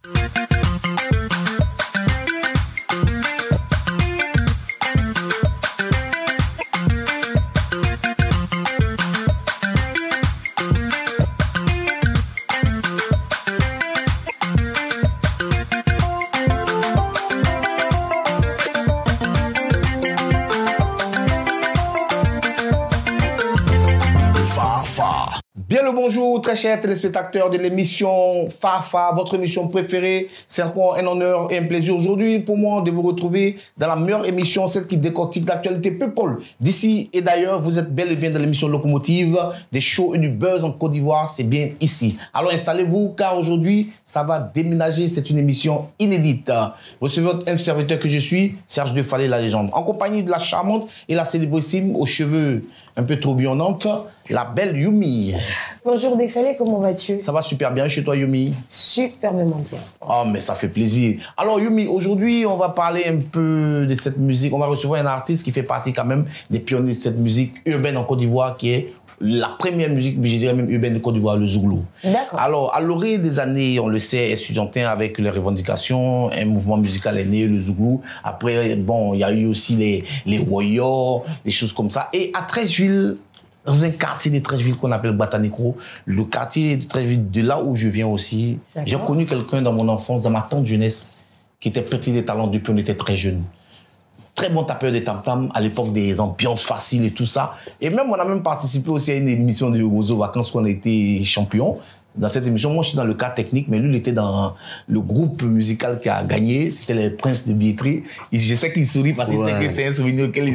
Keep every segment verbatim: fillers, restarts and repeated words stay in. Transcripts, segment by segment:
Bonjour très chers téléspectateurs de l'émission Fafa, votre émission préférée. C'est encore un honneur et un plaisir aujourd'hui pour moi de vous retrouver dans la meilleure émission, celle qui décortique l'actualité people d'ici et d'ailleurs. Vous êtes bel et bien dans l'émission Locomotive, des shows et du buzz en Côte d'Ivoire, c'est bien ici. Alors installez-vous car aujourd'hui ça va déménager, c'est une émission inédite. Recevez votre serviteur que je suis, Serge De Fallé, la légende, en compagnie de la charmante et la célébrissime aux cheveux un peu tourbillonnante, la belle Yumi. Bonjour Défalé, comment vas-tu? Ça va super bien chez toi Yumi? Superbement bien. Oh mais ça fait plaisir. Alors Yumi, aujourd'hui on va parler un peu de cette musique. On va recevoir un artiste qui fait partie quand même des pionniers de cette musique urbaine en Côte d'Ivoire, qui est la première musique, je dirais même urbaine de Côte d'Ivoire, le Zouglou. D'accord. Alors, à l'orée des années, on le sait, estudiantin avec les revendications, un mouvement musical est né, le Zouglou. Après, bon, il y a eu aussi les, les Warriors, des choses comme ça. Et à Treichville, dans un quartier de Treichville qu'on appelle Batanicro, le quartier de Treichville, de là où je viens aussi, j'ai connu quelqu'un dans mon enfance, dans ma tendre jeunesse, qui était petit des talents depuis on était très jeune. Très bon tapeur de tam-tam à l'époque des ambiances faciles et tout ça. Et même, on a même participé aussi à une émission de Rozo Vacances où on a été champion. Dans cette émission, moi, je suis dans le cas technique, mais lui, il était dans le groupe musical qui a gagné. C'était les Princes de Billetterie. Et je sais qu'il sourit parce qu'il ouais. sait que c'est un souvenir que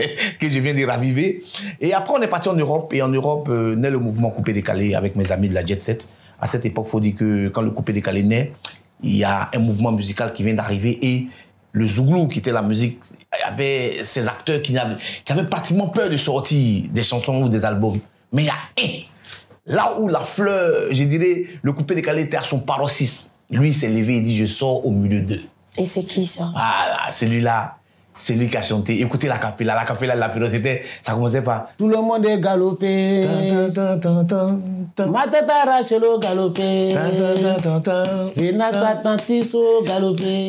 je viens de raviver. Et après, on est parti en Europe. Et en Europe, euh, naît le mouvement Coupé-Décalé avec mes amis de la Jet Set. À cette époque, il faut dire que quand le Coupé-Décalé naît, il y a un mouvement musical qui vient d'arriver et le Zouglou, qui était la musique, avait ces acteurs qui avaient, qui avaient pratiquement peur de sortir des chansons ou des albums. Mais il y a un, là où la fleur, je dirais, le Coupé-Décalé était à son paroxysme. Lui, il s'est levé et dit, je sors au milieu d'eux. Et c'est qui ça? Voilà, celui-là, c'est lui qui a chanté. Écoutez la capella, la capella de la période, c'était, ça commençait par... Tout le monde est galopé. Ma tête arrache le galopé. Vina Satantiso galopé.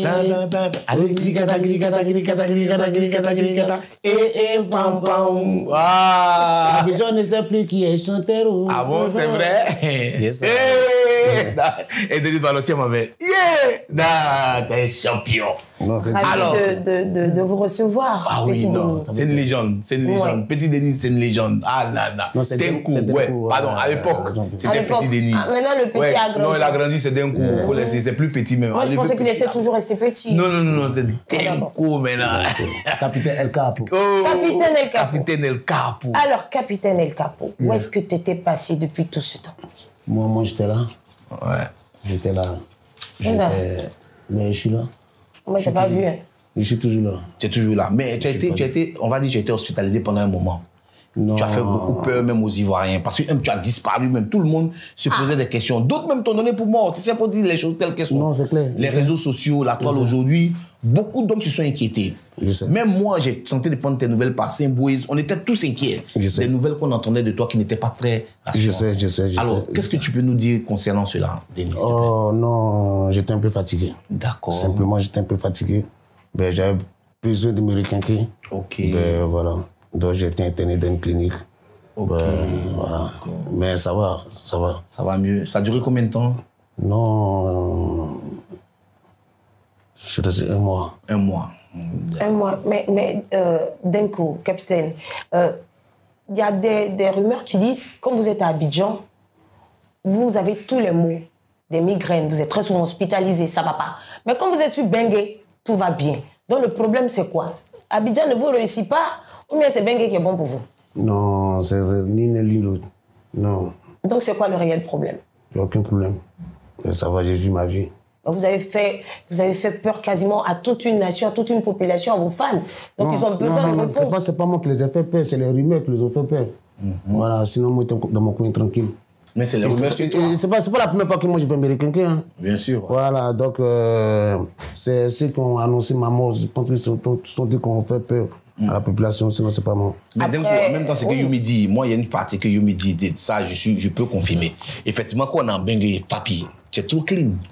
Et et pam pam. Ah. Je ne sais plus qui est chanteur. Ah bon, c'est vrai? Yes. Et Denis Balotier m'avait. Yeah! Nah, t'es champion. Non, c'est alors de, de, de, de vous recevoir, ah Petit oui, Denis. C'est une légende, c'est une légende. Ouais. Petit Denis, c'est une légende. Ah là là. D'un coup, ouais. Pardon, à l'époque, c'était Petit Denis. Ah, maintenant, le petit ouais. a grandi. Non, il a grandi, c'est d'un coup. Ouais. C'est plus petit même. Moi, je pensais qu'il était toujours resté petit. Non, non, non, c'est d'un coup maintenant. Capitaine El Capo. Oh, Capitaine El Capo. Capitaine El Capo. Alors, Capitaine El Capo, où est-ce que tu étais passé depuis tout ce temps? Moi, moi j'étais là. Ouais. J'étais là. Mais je suis là. Moi, je t'ai pas vu. Hein. Je suis toujours là. Tu es toujours là. Mais tu as, été, tu as été, on va dire, tu as été hospitalisé pendant un moment. Non. Tu as fait beaucoup peur même aux Ivoiriens. Parce que même tu as disparu, même tout le monde se posait ah. des questions. D'autres même t'ont donné pour mort. Tu sais, il faut dire les choses telles qu'elles sont. Non, c'est clair. Les réseaux sociaux, la toile aujourd'hui, beaucoup d'hommes se sont inquiétés. Même moi, j'ai tenté de prendre tes nouvelles par Saint-Bouise. On était tous inquiets. Des nouvelles qu'on entendait de toi qui n'étaient pas très rassurantes. Je sais, je sais, je Alors, sais. qu'est-ce que tu peux nous dire concernant cela, Denis? Oh non, j'étais un peu fatigué. D'accord. Simplement, j'étais un peu fatigué. Ben, j'avais besoin de me requinquer. Ok. Ben, voilà. Donc, j'ai été interné dans une clinique. Ok. Ben, voilà. Mais ça va, ça va. Ça va mieux. Ça a duré combien de temps? Non. Je suis resté un mois. Un mois. Un mois. Mais, mais euh, d'un coup, capitaine, il euh, y a des, des rumeurs qui disent, quand vous êtes à Abidjan, vous avez tous les maux, des migraines, vous êtes très souvent hospitalisé, ça ne va pas. Mais quand vous êtes sur Bengué, tout va bien. Donc le problème, c'est quoi? Abidjan ne vous réussit pas, ou bien c'est Bengué qui est bon pour vous? Non, c'est ni l'un ni l'autre. Non. Donc c'est quoi le réel problème? Il n'y a aucun problème. Ça va, j'ai vu ma vie. Vous avez, fait, vous avez fait peur quasiment à toute une nation, à toute une population, à vos fans. Donc non, ils ont besoin non, non, de réponse. C'est pas, c'est pas moi qui les ai fait peur, c'est les rumeurs qui les ont fait peur. Mm-hmm. Voilà, sinon moi j'étais dans mon coin tranquille. Mais c'est les rumeurs sur toi. C'est pas, pas la première fois que moi je vais me requinquer. Hein. Bien sûr. Voilà, donc euh, c'est ceux qui ont annoncé ma mort, je pense qu'ils sont, sont dit qu'on fait peur mm. à la population, sinon c'est pas moi. Mais Après, coup, en même temps, ce que oui. Yumi dit, moi il y a une partie que Yumi dit, ça je, suis, je peux confirmer. Effectivement, quand on est en Bengué, papi, c'est trop clean.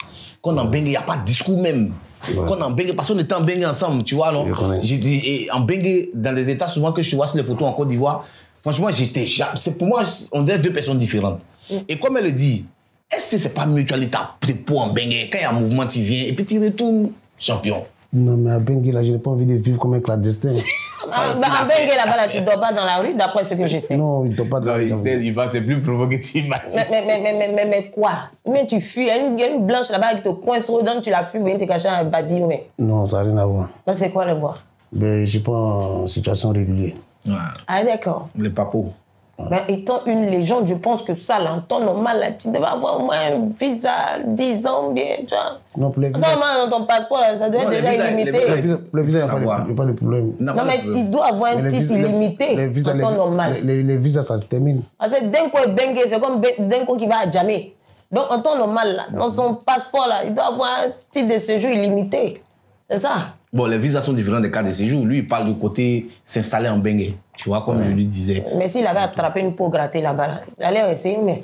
Quand on en bengue, il n'y a pas de discours même. Ouais. Quand on en bengue, parce qu'on était en bengue ensemble, tu vois, non? J'ai dit, et en bengue, dans les états, souvent que je vois sur les photos en Côte d'Ivoire, franchement, j'étais jamais. C'est pour moi, on dirait deux personnes différentes. Mm. Et comme elle le dit, est-ce que c'est pas mieux, tu as l'état de peau en bengue, quand il y a un mouvement, tu viens, et puis tu retournes champion. Non, mais à bengue, là, je n'ai pas envie de vivre comme un clandestin. Ah, bah, à bengue, là-bas, là, tu ne dors pas dans la rue, d'après ce que je sais. Non, il ne dort pas dans la rue. Non, il sait, il va, c'est plus provoqué, tu imagines. Mais, mais, mais, mais, mais, mais quoi? Mais tu fuis, il y a une, une blanche là-bas qui te coince trop dedans, tu la fuis, viens te cacher un babi, mais. Non, ça n'a rien à voir. Là, c'est quoi le bois? Ben, je ne suis pas en situation régulière. Ouais. Ah, d'accord. Les papos. Ben, étant une légende, je pense que ça, là, en temps normal, là, tu devais avoir au moins un visa, dix ans, bien, tu vois. Non, pour les visas. Normalement, dans ton passeport, là, ça doit être déjà visas, illimité. Le visa, le visa, il n'y a, a pas de problème. Non, mais il doit avoir un titre visas, illimité les, les visas, en temps les, normal. Les, les, les visas, ça se termine. Parce que d'un coup, bengue, c'est comme d'un coup qui va à jamais. Donc, en temps normal, là, dans son passeport, là, il doit avoir un titre de séjour illimité. C'est ça. Bon, les visas sont différents des cas de séjour. Lui, il parle du côté s'installer en bengue. Tu vois, comme ouais. je lui disais. Mais s'il avait attrapé une peau grattée là-bas, là, il allait essayer, mais.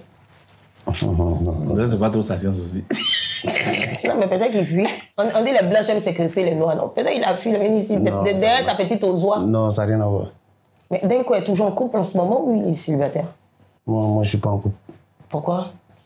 Ça, c'est pas trop sa science aussi. Non, mais peut-être qu'il fuit. On, on dit les blancs aiment séquestrer les noirs. Non, peut-être qu'il a fui, il ici, non, de, derrière sa petite ozoie. Non, ça n'a rien à voir. Mais d'un coup, il est toujours en couple en ce moment ou il est célibataire? Moi, moi je ne suis pas en couple. Pourquoi?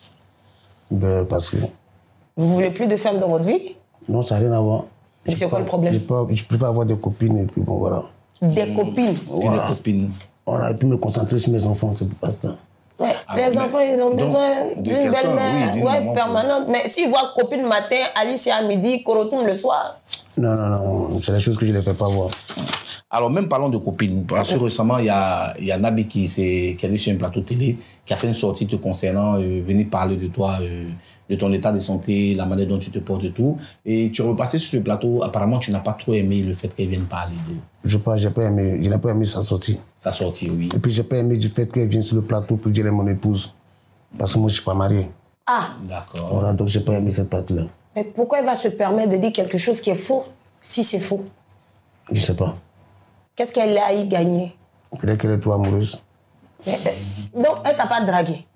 Ben, parce que. Vous ne voulez plus de femmes dans votre vie? Non, ça n'a rien à voir. Mais c'est quoi le problème? Pas, je préfère avoir des copines et puis bon, voilà. Des copines? Voilà. Des copines. Voilà, et puis me concentrer sur mes enfants, c'est pas ça. Ouais, ah, les enfants, ils ont besoin d'une belle-mère oui, ouais, permanente. Mais s'ils voient copine le matin, Alicia à midi, Korotoum le soir. Non, non, non, c'est la chose que je ne les fais pas voir. Alors, même parlons de copines. Parce que récemment, il y a, y a Nabi qui, est, qui est allé sur un plateau télé, qui a fait une sortie te concernant, euh, venir parler de toi, euh, de ton état de santé, la manière dont tu te portes et tout. Et tu es repassé sur ce plateau. Apparemment, tu n'as pas trop aimé le fait qu'elle vienne parler de. Je n'ai pas, pas aimé, je n'ai pas aimé sa sortie. Sa sortie, oui. Et puis, je n'ai pas aimé du fait qu'elle vienne sur le plateau pour dire qu'elle est mon épouse. Parce que moi, je ne suis pas marié. Ah! D'accord. Voilà, donc je n'ai pas aimé cette partie-là. Mais pourquoi elle va se permettre de dire quelque chose qui est faux, si c'est faux? Je ne sais pas. Qu'est-ce qu'elle a y gagné? Peut-être qu'elle est trop amoureuse. Mais, euh, donc, elle t'a pas dragué?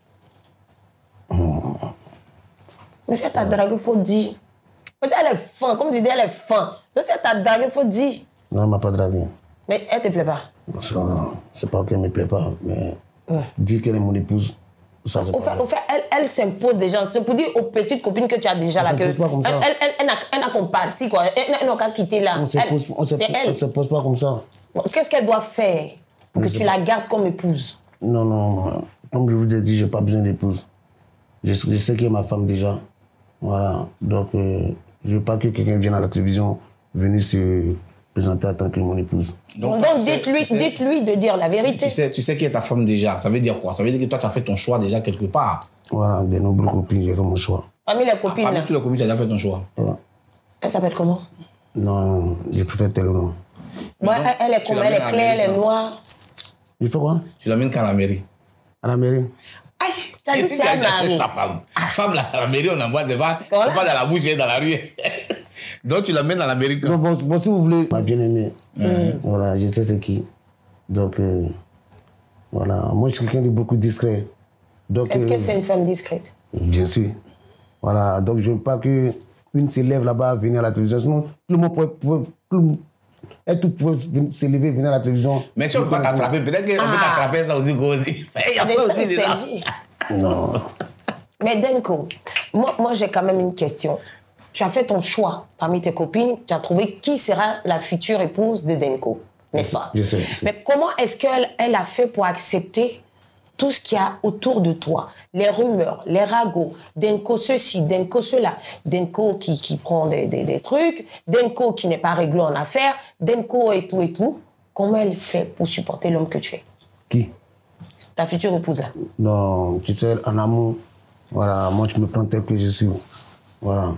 Mmh. Mais si elle t'a dragué, il faut dire. Peut-être qu'elle est fin, comme tu dis, elle est fin. Donc, si elle t'a dragué, il faut dire. Non, elle ne m'a pas dragué. Mais elle ne te plaît pas? C'est pas qu'elle ne me plaît pas, mais mmh. dire qu'elle est mon épouse, ça c'est au fait, au fait, elle, elle s'impose déjà. C'est pour dire aux petites copines que tu as déjà là. Que elle elle, elle, elle, elle, elle n'a qu'un parti, quoi. Elle n'a qu'à quitter là. On ne se pose pas comme ça. Qu'est-ce qu'elle doit faire pour que tu la gardes comme épouse? Non, non, non. Comme je vous ai dit, je n'ai pas besoin d'épouse. Je, je sais qu'elle est ma femme déjà. Voilà. Donc, euh, je ne veux pas que quelqu'un vienne à la télévision venir se présenter en tant que mon épouse. Donc, Donc dites-lui tu sais, dites-lui de dire la vérité. Tu sais, tu sais qui est ta femme déjà. Ça veut dire quoi? Ça veut dire que toi, tu as fait ton choix déjà quelque part. Voilà, des nombreuses copines, j'ai fait mon choix. Parmi les copines, Parmi là. toutes les copines, tu as déjà fait ton choix. Ouais. Elle s'appelle comment? Non, je préfère tel nom. Ouais, elle, elle est comment? Elle est claire, elle est noire. Il fait quoi? Tu l'amènes qu'à la mairie. À la mairie? Aïe, tu as dit que tu as marié. Ta femme. Femme, là, à la mairie, on envoie des pas, pas dans la bouche, dans la rue. Donc, tu l'amènes à la mairie. Non, bon, bon, si vous voulez. Ma bien-aimée. Mm. Voilà, je sais c'est qui. Donc, euh, voilà. Moi, je suis quelqu'un de beaucoup discret. Est-ce euh, que c'est une femme discrète? Bien sûr. Voilà. Donc, je ne veux pas qu'une s'élève là-bas, venir à la télévision. Sinon, tout le monde pourrait. pourrait tout, elle tout pouvait s'élever, venir à la télévision. Mais si on peut t'attraper, peut-être qu'on peut t'attraper ça aussi. Il y a pas aussi des gens. Non. Mais Denko, moi, moi j'ai quand même une question. Tu as fait ton choix parmi tes copines, tu as trouvé qui sera la future épouse de Denko, n'est-ce pas? Je sais, je sais. Mais comment est-ce qu'elle elle a fait pour accepter tout ce qu'il y a autour de toi? Les rumeurs, les ragots, Denko ceci, Denko cela, Denko qui, qui prend des, des, des trucs, Denko qui n'est pas réglé en affaires, Denko et tout et tout. Comment elle fait pour supporter l'homme que tu es? Qui? Ta future épouse. Non, tu sais, en amour, voilà, moi je me prends tel que je suis. Voilà.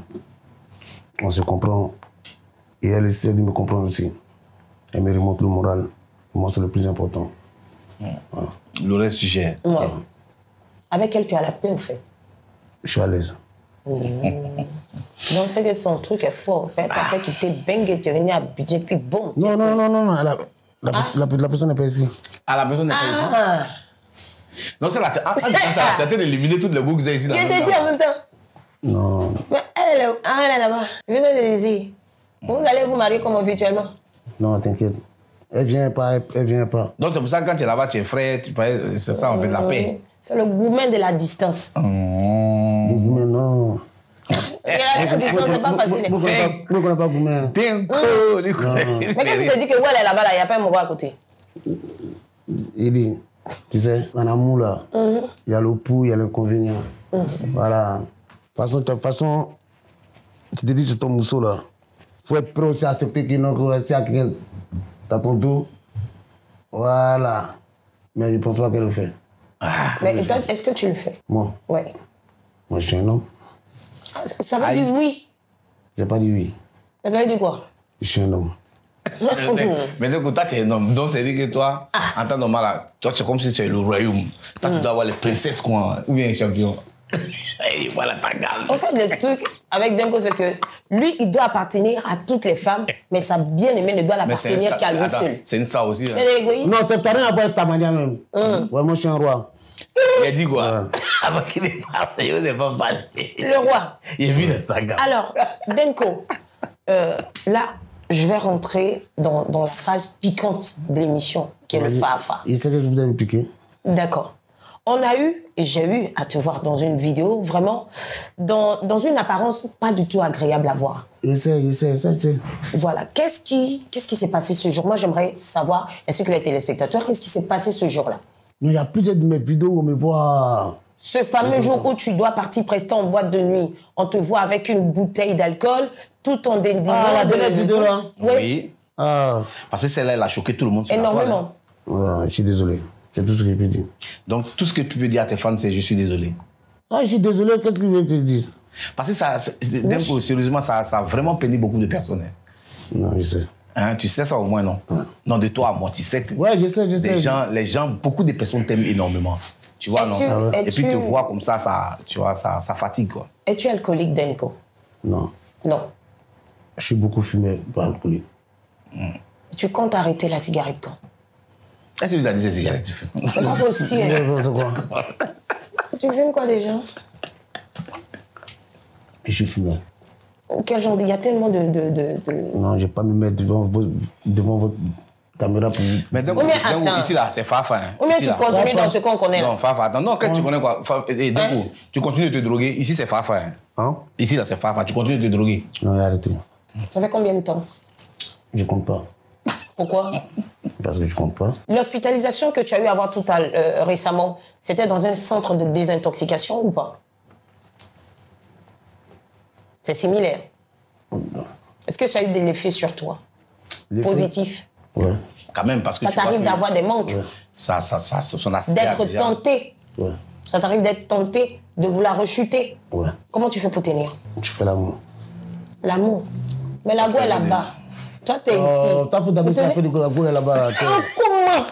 On se comprend. Et elle essaie de me comprendre aussi. Elle me remonte le moral. Et moi, c'est le plus important. Voilà. Le reste, tu gères. Ouais. Ouais. Avec elle, tu as la paix, en fait. Je suis à l'aise. Mmh. Donc, c'est que son truc est fort. En fait, ah. fait qu'il t'est bangé, tu es venu à budget, puis bon. Non, non, non, non, non. La, la, ah. la, la, la personne n'est pas ici. Ah, la personne n'est pas ici. Ah. Non, c'est là. Tu as été d'éliminer toutes les goûts que vous avez ici. Je t'ai dit en même temps. Non. Mais elle elle est, ah, elle est là-bas. Je viens de dire. Vous allez vous marier comme virtuellement? Non, t'inquiète. Elle vient pas, elle, elle vient pas. Donc c'est pour ça que quand tu es là-bas, tu es frais, tu peux- c'est ça, on fait de la paix. C'est le gourmet de la distance. Mais non. Et la distance, c'est pas facile. Moi, je ne connais pas Goumé. Dingo, Mais qu'est-ce que tu dis que ouais, elle est là-bas, il n'y a pas un mogo à côté? Il dit, tu sais, en amour, là, il y a le pour, il y a l'inconvénient. Voilà. De toute façon, de toute façon, tu te dis, c'est ton mousseau, là. Il faut être prêt aussi à accepter qu'il y a quelqu'un dans ton dos. Voilà. Mais je ne pense pas qu'elle le fait. Mais toi, est-ce que tu le fais? Moi, Ouais. moi, je suis un homme. Ça veut dire oui. Je n'ai pas dit oui. Mais ça veut dire quoi? Je suis un homme. Mais donc, toi, tu es un homme. Donc, c'est dire que toi, en temps normal, là, toi, c'est comme si tu es le royaume. Toi, tu dois avoir les princesses, quoi. Ou bien un champion. Et voilà ta gamme. En fait, le truc avec Denko, c'est que lui, il doit appartenir à toutes les femmes, mais sa bien-aimée ne doit l'appartenir qu'à lui seul. C'est une star aussi. Hein. C'est l'égoïsme. Non, c'est rien à voir avec ta manière même. Ouais, moi, je suis un roi. Il a dit quoi? Avant qu'il ait parlé, il n'osait pas parler. Le roi. Il est vu dans sa gamme. Alors, Denko, euh, là, je vais rentrer dans, dans la phase piquante de l'émission, qui est le Fafa. Il sait que je vous ai me piquer. D'accord. On a eu, et j'ai eu à te voir dans une vidéo, vraiment, dans, dans une apparence pas du tout agréable à voir. Il sait, il sait, ça, tu sais. Voilà. Qu'est-ce qui, qu'est-ce qui s'est passé ce jour? Moi, j'aimerais savoir, ainsi que les téléspectateurs, qu'est-ce qui s'est passé ce jour-là? Il y a plusieurs de mes vidéos où on me voit. Ce fameux jour où tu dois partir prester en boîte de nuit, on te voit avec une bouteille d'alcool, tout en dédiant... Ah, la dernière vidéo, là? Oui. Oui. Ah. Parce que celle-là, elle a choqué tout le monde. Sur Énormément. La toile, hein. Ouais, je suis désolé. C'est tout ce que je peux dire. Donc, tout ce que tu peux dire à tes fans, c'est je suis désolé. Ah, je suis désolé, qu'est-ce que je veux que je te dise? Parce que ça, c'est- d'un coup, sérieusement, ça, ça a vraiment peiné beaucoup de personnes. Hein. Non, je sais. Hein, tu sais ça au moins, non? Non, de toi à moi, tu sais que Ouais, je sais, je sais. les gens, les gens, beaucoup de personnes t'aiment énormément. Tu vois, non? Es-tu- Ah ouais. Et puis es-tu- te voir comme ça, ça, tu vois, ça, ça fatigue, quoi. Es-tu alcoolique, Denko? Non. Non. Je suis beaucoup fumé, pas alcoolique. Tu comptes arrêter la cigarette quand? Est-ce que tu as dit ces cigarettes tu fumes? C'est pas possible. Ouais, c'est quoi? Tu fumes quoi déjà? Je suis fumé. Quel genre de... Il y a tellement de... de, de, de... Non, je ne vais pas me mettre devant, vos, devant votre caméra pour... Mais donc, Ou bien, donc, attends. ici, là, c'est Fafa. Hein. Ou bien Ici, tu là. continues dans ce qu'on connaît. Non, Là. Fafa, attends. Non, quand tu connais quoi? Fa- et d'un Hein? coup, tu continues de te droguer. Ici, c'est Fafa. Hein. Hein? Ici, là, c'est Fafa. Tu continues de te droguer. Non, arrêtez. Ça fait combien de temps? Je ne compte pas. Pourquoi? Parce que je ne compte pas. L'hospitalisation que tu as eu à voir tout à euh, récemment, c'était dans un centre de désintoxication ou pas? C'est similaire. Est-ce que ça a eu de l'effet sur toi? L'effet? Positif? Ouais. Quand même, parce que Ça tu vois t'arrive que d'avoir des manques? Ça, ça, ça, ça, son aspect D'être déjà- tenté? Ouais. Ça t'arrive d'être tenté de vouloir rechuter? Ouais. Comment tu fais pour tenir? Tu fais l'amour. L'amour. Mais la goût est là-bas. Toi, t'es Oh, ici. t'as fait d'abord Vous ça tenez- fait de la boule là-bas. Ah, comment?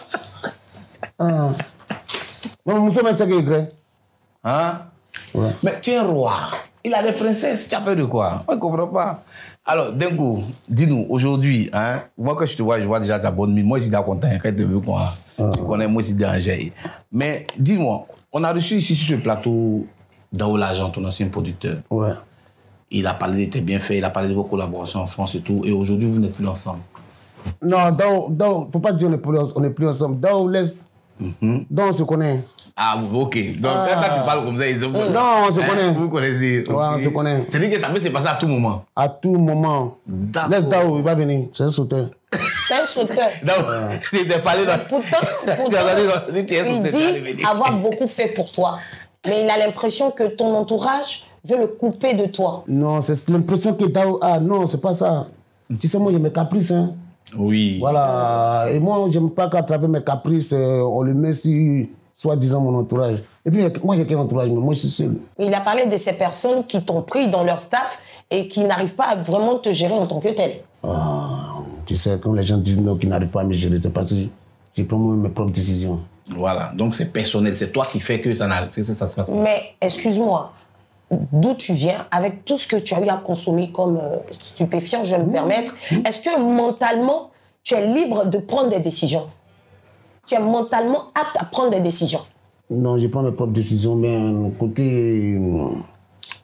Ah. Non, monsieur, mais c'est qu'il est. Hein? Ouais. Mais tu es un roi. Il a des princesses. Tu as peur de quoi? On ne comprend pas. Alors, d'un coup, dis-nous, aujourd'hui, hein, moi, quand je te vois, je vois déjà ta bonne mine. Moi, je suis content. Quand tu veux qu'on tu connais, moi, c'est dérangé. Mais dis-moi, on a reçu ici sur ce plateau Dao L'Agent, ton ancien producteur. Ouais. Il a parlé de tes bienfaits, il a parlé de vos collaborations en France et tout. Et aujourd'hui, vous n'êtes plus ensemble. Non, Dao, Dao, faut pas dire on est plus, on est plus ensemble. Dao laisse. Dao, on se connaît. Ah, ok. Donc, Ah. quand tu parles comme ça, ils ont... Non, on se connaît. Vous connaissez. Ouais, on ok. se connaît. C'est-à-dire que ça peut se passer à tout moment. À tout moment. D'accord. Laisse Dao, il va venir. C'est un sauteur. C'est un sauteur. Donc, tu t'es parlé dans... Pourtant, pourtant, il il dit avoir beaucoup fait pour toi. Mais il a l'impression que ton entourage veut le couper de toi. Non, c'est l'impression que Dao a. Non, c'est pas ça. Tu sais, moi, j'ai mes caprices. Hein. Oui. Voilà. Et moi, j'aime pas qu'à travers mes caprices, euh, on le met sur, soi-disant, mon entourage. Et puis, moi, j'ai quel entourage? Mais moi, je suis seul. Il a parlé de ces personnes qui t'ont pris dans leur staff et qui n'arrivent pas à vraiment te gérer en tant que tel. Ah, tu sais, quand les gens disent non, qu'ils n'arrivent pas à me gérer, c'est parce que je prends moi mes propres décisions. Voilà. Donc, c'est personnel. C'est toi qui fais que ça, n'a- c'est- c'est- ça se passe. Mais, excuse-moi, d'où tu viens, avec tout ce que tu as eu à consommer comme euh, stupéfiant, je vais me permettre, est-ce que mentalement, tu es libre de prendre des décisions? Tu es mentalement apte à prendre des décisions? Non, je prends mes propres décisions, mais euh, côté... euh, je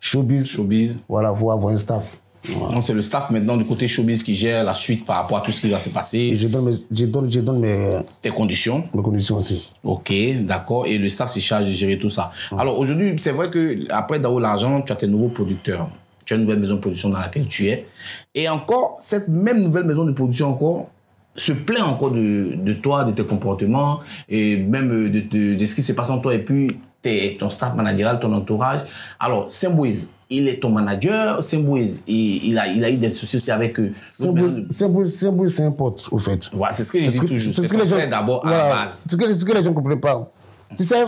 showbiz. Showbiz. Voilà, il faut avoir un staff. Voilà. Donc c'est le staff maintenant du côté showbiz qui gère la suite par rapport à tout ce qui va se passer. Et je donne mes, je donne, je donne mes, tes conditions. Mes conditions aussi. Ok, d'accord. Et le staff se charge de gérer tout ça. Mmh. Alors aujourd'hui, c'est vrai que après Dao L'Argent, tu as tes nouveaux producteurs. Tu as une nouvelle maison de production dans laquelle tu es. Et encore, cette même nouvelle maison de production encore se plaint encore de, de toi, de tes comportements et même de, de, de ce qui se passe en toi et puis tes, ton staff managérial, ton entourage. Alors, Symbouise, il est ton manager. Symbouise, il, il, a, il a eu des soucis aussi avec eux. Symbouise, c'est un pote, au fait. Ouais, c'est ce que je dis toujours. C'est ce que, que les gens d'abord à voilà, la base. Ce que, ce que les gens ne comprennent pas. Tu sais,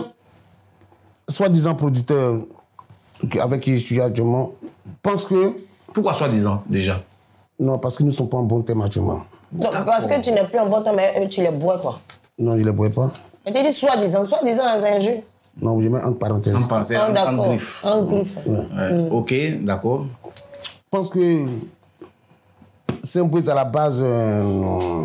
soi-disant producteur avec qui je suis actuellement, pense que... Pourquoi soi-disant, déjà? Non, parce que nous ne sommes pas en bon terme actuellement. Donc, parce que tu n'es plus en bon temps, mais tu les bois, quoi. Non, je ne les bois pas. Mais tu dis soi-disant, soi-disant, c'est un jus. Non, je mets entre parenthèses. En parenthèse, ah, d'accord. En griffe. En griffe. Ouais. Ouais. Mm. Ok, d'accord. Je pense que c'est un peu à la base euh,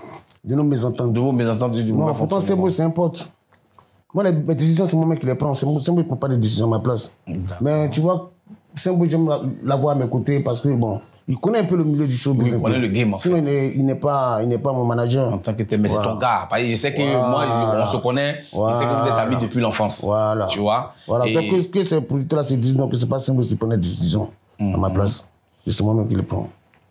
de nos mésentendus. De vos mésentendus du Non, pourtant, c'est moi, c'est un pote. Moi, les, mes décisions, c'est moi qui les prends. C'est moi qui ne prends pas des décisions à ma place. Mais tu vois, c'est un peu, j'aime l'avoir à mes côtés parce que, bon, il connaît un peu le milieu du showbiz. Oui, il connaît le game, en fait. Sinon, il n'est pas, pas mon manager. En tant que tel, mais voilà. C'est ton gars. Je sais que voilà. moi, on se connaît. Voilà. Je sais que vous êtes amis depuis l'enfance. Voilà. Tu vois. Voilà. Et... Donc, que, que ces producteurs-là se disent non, que ce n'est pas Symbouise qui prend les décisions mm-hmm. à ma place. C'est moi-même qui les prends.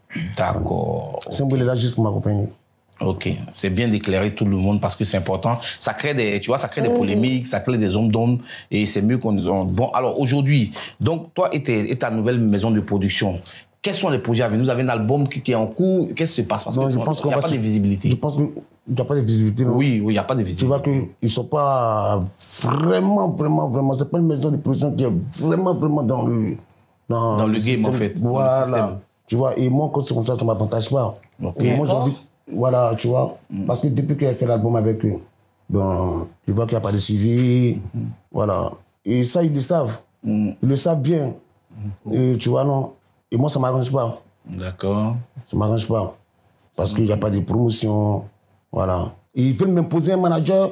D'accord. Symbouise est là juste pour m'accompagner. Ok, c'est bien d'éclairer tout le monde parce que c'est important. Ça crée des, tu vois, ça crée des polémiques, ça crée des hommes d'ombre et c'est mieux qu'on... Bon, alors aujourd'hui, donc toi et, tes, et ta nouvelle maison de production, quels sont les projets à venir? Vous avez un album qui, qui est en cours, qu'est-ce qui se passe? Parce non, que je pense il n'y a pas se... de visibilité. Je pense qu'il n'y a pas de visibilité, non? Oui, oui, il n'y a pas de visibilité. Tu vois qu'ils ne sont pas vraiment, vraiment, vraiment... C'est pas une maison de production qui est vraiment, vraiment dans le... Dans, dans le, le game, système. en fait. Voilà. Tu vois, et moi, quand c'est comme ça, ça ne m'avantage pas. Okay. Moi, j'ai envie... Voilà, tu vois. Mm. Parce que depuis qu'elle fait l'album avec eux, ben, je vois qu'il n'y a pas de suivi. Mm. Voilà. Et ça, ils le savent. Mm. Ils le savent bien. Mm. Et tu vois, non. Et moi, ça ne m'arrange pas. D'accord. Ça ne m'arrange pas. Parce mm. qu'il n'y a pas de promotion. Voilà. Et ils veulent m'imposer un manager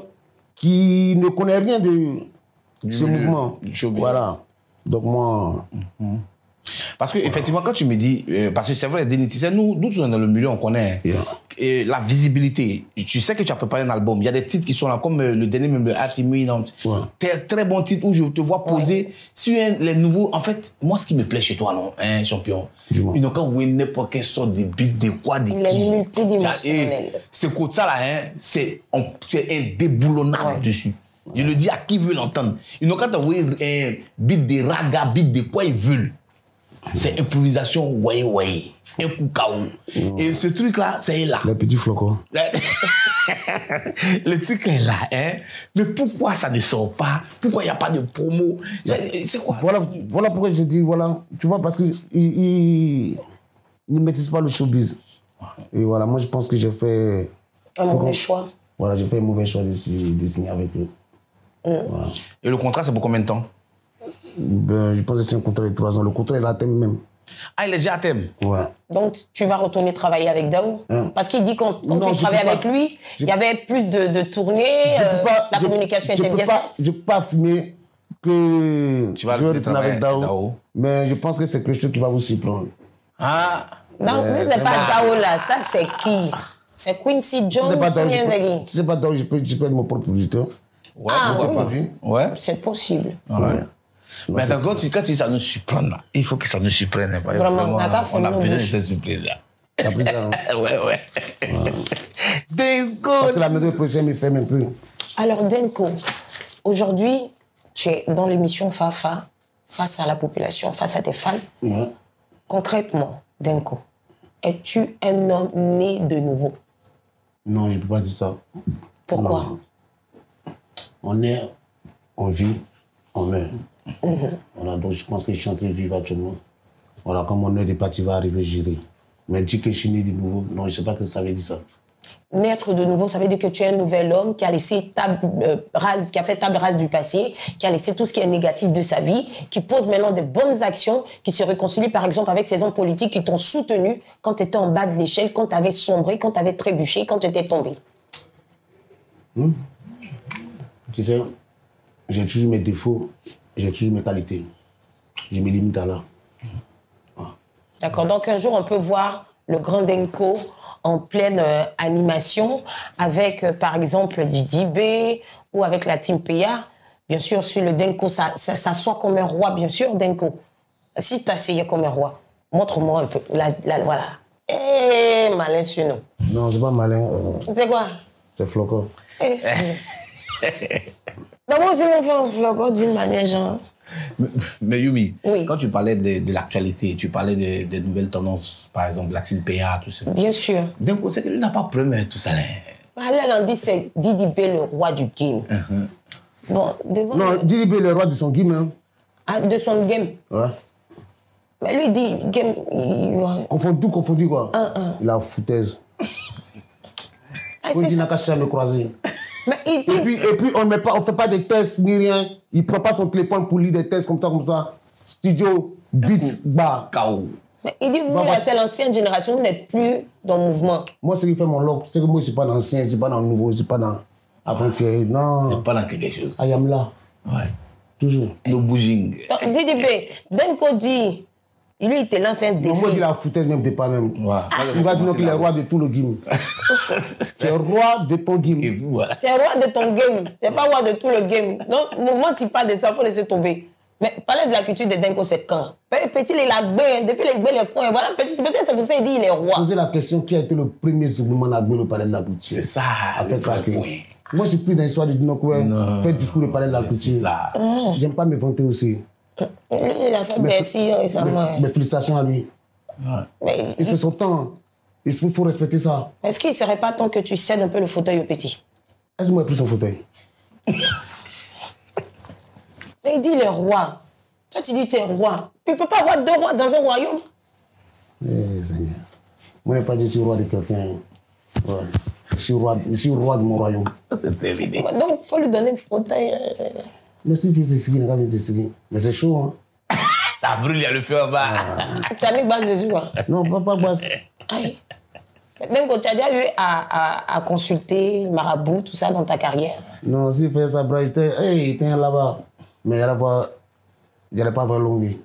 qui ne connaît rien de du ce milieu, mouvement. Voilà. Donc, moi. Mm. Parce que, effectivement, quand tu me dis, euh, parce que c'est vrai, Denis, tu sais, nous, nous, dans le milieu, on connaît yeah. et la visibilité. Tu sais que tu as préparé un album. Il y a des titres qui sont là, comme euh, le dernier, même le Atimi. Ouais. Très, très bon titre où je te vois poser ouais. sur un, les nouveaux. En fait, moi, ce qui me plaît chez toi, non, hein, champion. Ils n'ont qu'à vous n'importe quelle sorte de beat, de quoi, de qui. Il est multidimensionnel. Ce côté-là, hein, c'est un déboulonnable ouais. dessus. Je le dis à qui veut l'entendre. Ils n'ont qu'à t'envoyer un beat de raga, beat de quoi ils veulent. C'est improvisation, ouais, ouais. Un coup K O. Mmh. Et ce truc-là, c'est là. Le petit flocon. Le truc est là, hein. Mais pourquoi ça ne sort pas? Pourquoi il n'y a pas de promo? C'est quoi? Voilà, voilà pourquoi je dis, voilà. Tu vois, parce qu'ils ils, ils ne maîtrisent pas le showbiz. Et voilà, moi, je pense que j'ai fait... Un mauvais choix. Voilà, j'ai fait un mauvais choix de, de signer avec eux. Mmh. Voilà. Et le contrat, c'est pour combien de temps? Ben, je pense que c'est un contrat de trois ans. Le contrat est à thème même. Ah, il est déjà à thème? Ouais. Donc, tu vas retourner travailler avec Dao? Hein? Parce qu'il dit que quand, quand tu travailles avec lui, il y avait plus de, de tournées, euh, pas, la je, communication je était bien pas, faite. Je ne peux pas affirmer que tu vas je vais retourner avec Dao, Dao, mais je pense que c'est quelque chose qui va vous surprendre. Ah! Non, ce n'est pas Dao là, ça c'est qui? C'est Quincy Jones ou Nienzegui? Si ce n'est pas Dao, je peux, je peux être mon propre producteur. Ouais, ah, oui. Ouais. C'est possible. Ouais. Ouais. Mais quand tu, quand tu ça nous surprend là, il faut que ça nous surprenne. Vraiment, Vraiment on, on a besoin de cette surprise là. T'as pris ça, hein? Ouais, ouais. ouais. Denko! Parce que la maison de production me fait un peu. Alors, Denko, aujourd'hui, tu es dans l'émission Fafa, face à la population, face à tes fans. Ouais. Concrètement, Denko, es-tu un homme né de nouveau? Non, je ne peux pas dire ça. Pourquoi? Non. On est, on vit, on meurt. Mm-hmm. Voilà, donc je pense que je suis en train de vivre actuellement. Voilà, quand mon heure de partie va arriver, j'irai. Mais dire que je suis né de nouveau, non, je ne sais pas ce que ça veut dire ça. Naître de nouveau, ça veut dire que tu es un nouvel homme qui a laissé table euh, rase, qui a fait table rase du passé, qui a laissé tout ce qui est négatif de sa vie, qui pose maintenant de bonnes actions, qui se réconcilie par exemple avec ces hommes politiques qui t'ont soutenu quand tu étais en bas de l'échelle, quand tu avais sombré, quand tu avais trébuché, quand tu étais tombé. Mmh. Tu sais, j'ai toujours mes défauts, j'ai toujours mes qualités. Je me limite à là. D'accord, donc un jour, on peut voir le grand Denko en pleine euh, animation avec, euh, par exemple, Didi B ou avec la team P A. Bien sûr, sur le Denko, ça, ça, ça soit comme un roi, bien sûr, Denko. Si tu essayé comme un roi, montre-moi un peu. La, la, voilà. Eh, malin sur nous. Non, c'est pas malin. Euh, C'est quoi? c'est Flocon. Eh, c'est D'abord, c'est mon frère Flocon d'une manière genre... Mais, mais Yumi, Oui. quand tu parlais de, de l'actualité, tu parlais des de nouvelles tendances, par exemple la team P A, tout ça. Bien sûr. D'un coup, c'est que tu n'as pas problème avec tout ça. Là. Là, on dit c'est Didi B, le roi du game. Uh-huh. Bon, devant... Non, Didi B est le roi de son game. Hein. Ah, de son game. Ouais. Mais lui, il dit game... Il... Ouais. Confond tout, confondu quoi. Un, un. La foutaise. Ah, Faut c'est qu'il n'a ça. qu'à chercher à me croiser. Mais il dit... Et puis, et puis on ne fait pas de tests ni rien. Il ne prend pas son téléphone pour lire des tests comme ça, comme ça. Studio, beat, bar. K O. Mais il dit, vous, Bah, là, bah, c'est l'ancienne génération, vous n'êtes plus dans le mouvement. Moi, ce qui fait mon look, c'est que moi, je ne suis pas dans l'ancien, je ne suis pas dans le nouveau, je ne suis pas dans l'aventurier. Non. Pas dans quelque chose. I am là. Ouais. Toujours. No bouging. Donc, Didi B, Denko dit, lui, il te lance un défi. Non, moi, je dis la foutaise même, t'es pas même. Voilà. Il va dire qu'il est roi de tout le game. Tu es roi de ton Et game. puis, voilà. Tu es roi de ton game. Tu n'es pas roi de tout le game. Donc, au moment où tu parles de ça, il faut laisser tomber. Mais parler de la culture de Denko, c'est quand? Petit, il a bé, depuis les bé, les coins. Voilà, petit, peut-être c'est pour ça qu'il dit il est roi. Posez la question qui a été le premier souverain à le palais de la culture. C'est ça. À le faire vrai craquer. point. Moi, je suis plus dans l'histoire du Dinokwe. Faire discours de palais de la C'est culture. ça. J'aime pas me vanter aussi. Lui, il a fait Bercy récemment. Mais félicitations à lui. Ouais. Mais Et c'est son temps. Il faut, faut respecter ça. est-ce qu'il ne serait pas temps que tu cèdes un peu le fauteuil au petit? Est-ce que moi, j'ai pris son fauteuil? Mais il dit il est roi. Ça, tu dis tu es roi. Tu ne peux pas avoir deux rois dans un royaume. Eh, Seigneur. Moi, je n'ai pas dit que je suis roi de quelqu'un. Ouais. Je suis roi, je suis roi de mon royaume. C'est terminé. Donc, il faut lui donner le fauteuil. euh. Mais si tu fais ce qu'il n'a pas fait ce Mais c'est chaud, hein. Ça brûle, il y a le feu en bas. Tu as mis base dessus, quoi. Non, pas, pas basse. Aïe. Donc, tu as déjà eu à, à, à consulter le marabout, tout ça, dans ta carrière? Non, s'il fait ça, bras, il était, hey, il était là-bas. Mais il allait pas, il allait pas avoir longue vie.